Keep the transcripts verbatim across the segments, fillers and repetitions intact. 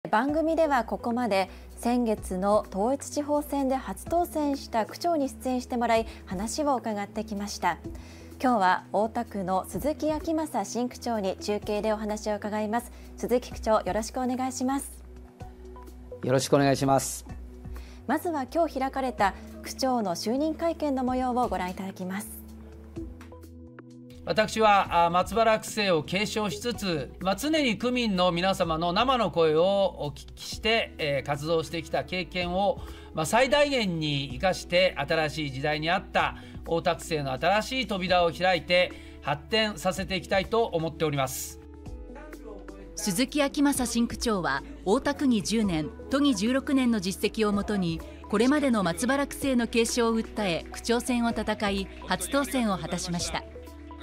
番組ではここまで先月の統一地方選で初当選した区長に出演してもらい話を伺ってきました。今日は大田区の鈴木昭正新区長に中継でお話を伺います。鈴木区長、よろしくお願いします。 よろしくお願いします。 まずは今日開かれた区長の就任会見の模様をご覧いただきます。 私は松原区政を継承しつつ、まあ、常に区民の皆様の生の声をお聞きして、えー、活動してきた経験を、まあ、最大限に生かして新しい時代に合った大田区政の新しい扉を開いて発展させていきたいと思っております。 鈴木昭正新区長は大田区議じゅうねん、都議じゅうろくねんの実績をもとにこれまでの松原区政の継承を訴え区長選を戦い初当選を果たしました。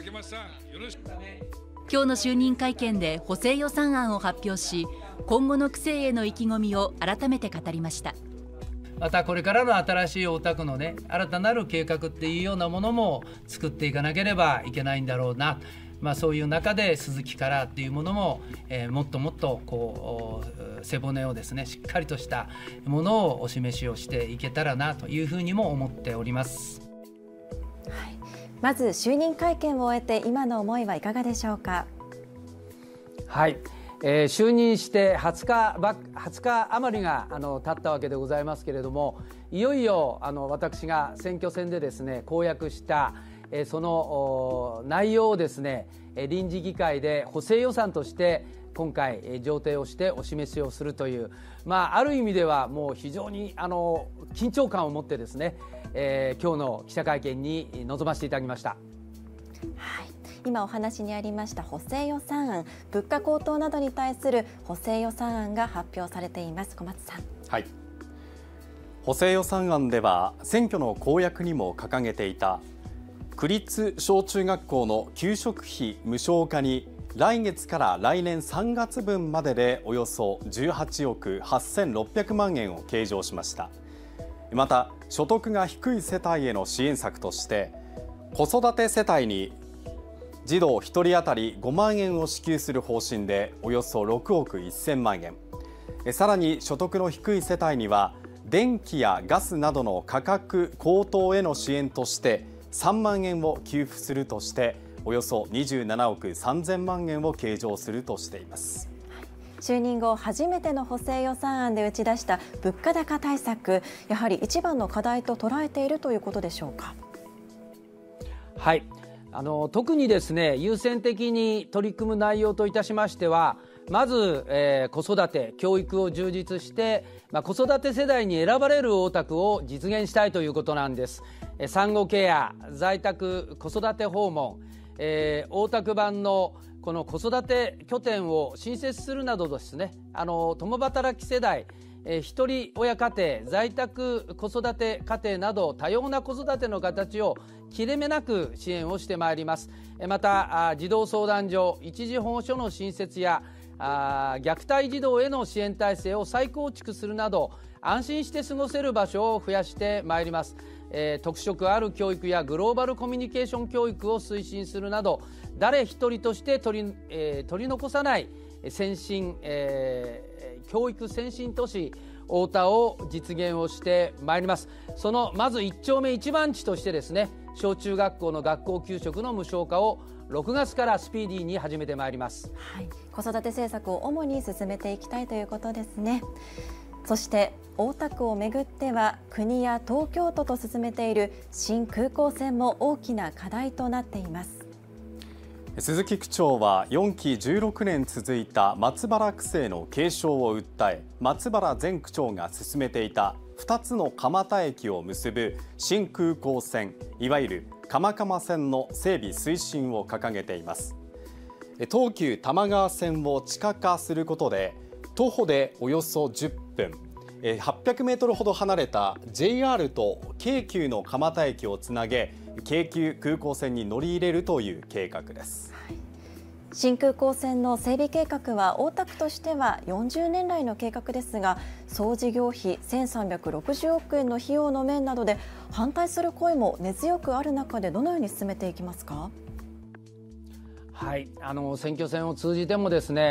今日の就任会見で補正予算案を発表し、今後の区政への意気込みを改めて語りました。 またこれからの新しい大田区のね、新たなる計画っていうようなものも作っていかなければいけないんだろうな、まあ、そういう中で鈴木カラーっていうものも、えー、もっともっとこう背骨をですねしっかりとしたものをお示しをしていけたらなというふうにも思っております。 はい、まず就任会見を終えて今の思いはいかがでしょうか。 はい、えー、就任してはつかばはつか余りがあの経ったわけでございますけれども、いよいよあの私が選挙戦でですね公約したえー、その内容をですね臨時議会で補正予算として今回上呈をしてお示しをするという、まあ、ある意味ではもう非常にあの緊張感を持ってですね、えー、今日の記者会見に臨ませていただきました。 はい、今お話にありました補正予算案、物価高騰などに対する補正予算案が発表されています。小松さん。 はい、補正予算案では選挙の公約にも掲げていた区立小中学校の給食費無償化に来月から来年さんがつぶんまででおよそじゅうはちおくはっせんろっぴゃくまんえんを計上しました。また所得が低い世帯への支援策として子育て世帯に児童ひとり当たりごまんえんを支給する方針でおよそろくおくせんまんえん、さらに所得の低い世帯には電気やガスなどの価格高騰への支援としてさんまんえんを給付するとしておよそにじゅうななおくさんぜんまんえんを計上するとしています。 就任後初めての補正予算案で打ち出した物価高対策、やはり一番の課題と捉えているということでしょうか。 はい、あの特にですね優先的に取り組む内容といたしましては、まず、えー、子育て教育を充実して、まあ、子育て世代に選ばれる大田区を実現したいということなんです。産後ケア、在宅子育て訪問、えー、大田区版のこの子育て拠点を新設するなどですね、あの共働き世代、えー、一人親家庭、在宅子育て家庭など多様な子育ての形を切れ目なく支援をしてまいります。また児童相談所、一時保護所の新設やあ虐待児童への支援体制を再構築するなど安心して過ごせる場所を増やしてまいります。えー、特色ある教育やグローバルコミュニケーション教育を推進するなど誰一人として取り、えー、取り残さない先進、えー、教育先進都市大田を実現をしてまいります。そのまず一丁目一番地としてですね小中学校の学校給食の無償化をろくがつからスピーディーに始めてまいります。 はい、子育て政策を主に進めていきたいということですね。そして大田区をめぐっては国や東京都と進めている新空港線も大きな課題となっています。 鈴木区長はよんきじゅうろくねん続いた松原区政の継承を訴え、松原前区長が進めていたふたつの蒲田駅を結ぶ新空港線、いわゆる蒲蒲線の整備推進を掲げています。東急多摩川線を地下化することで徒歩でおよそじゅっぷん、はっぴゃくメートルほど離れた ジェイアール と京急の蒲田駅をつなげ京急空港線に乗り入れるという計画です。 はい、新空港線の整備計画は大田区としてはよんじゅうねん来の計画ですが、総事業費せんさんびゃくろくじゅうおくえんの費用の面などで反対する声も根強くある中でどのように進めていきますか。 はい、あの選挙戦を通じてもですね、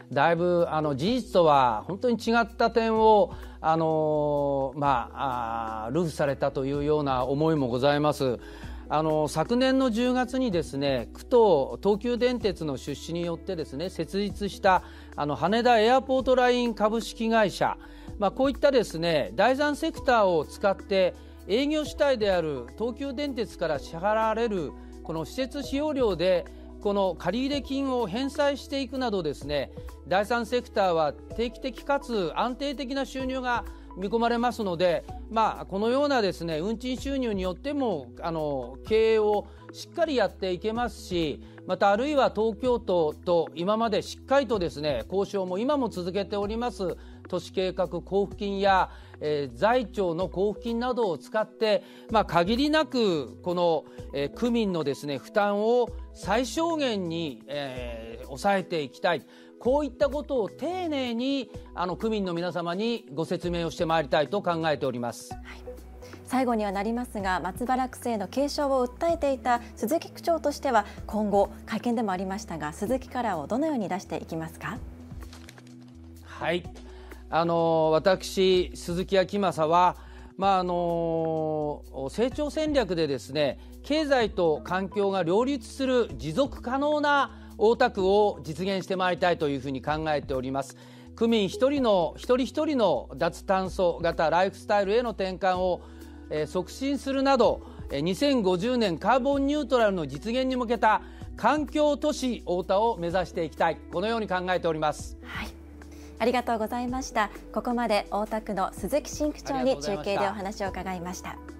だいぶあの事実とは本当に違った点をあの、まあ、あ流布されたというような思いもございます。あの昨年のじゅうがつにですね、区と東急電鉄の出資によってですね設立したあの羽田エアポートライン株式会社、まあ、こういったですね第三セクターを使って営業主体である東急電鉄から支払われるこの施設使用料でこの借入金を返済していくなどですね、第三セクターは定期的かつ安定的な収入が見込まれますので、まあ、このようなですね運賃収入によってもあの経営をしっかりやっていけますし、またあるいは東京都と今までしっかりとですね交渉も今も続けております都市計画交付金や、えー、財庁の交付金などを使って、まあ、限りなくこの、えー、区民のですね負担を最小限に、えー、抑えていきたい、こういったことを丁寧にあの区民の皆様にご説明をしてまいりたいと考えております。 はい、最後にはなりますが、松原区政の継承を訴えていた鈴木区長としては今後会見でもありましたが鈴木カラーをどのように出していきますか？ はい、あの私鈴木昭正は、まあ、あの成長戦略でですね経済と環境が両立する持続可能な大田区を実現してまいりたいというふうに考えております。区民一人の一人一人の脱炭素型ライフスタイルへの転換を、えー、促進するなどにせんごじゅうねんカーボンニュートラルの実現に向けた環境都市大田を目指していきたい、このように考えております。 はい、ありがとうございました。ここまで大田区の鈴木新区長に中継でお話を伺いました。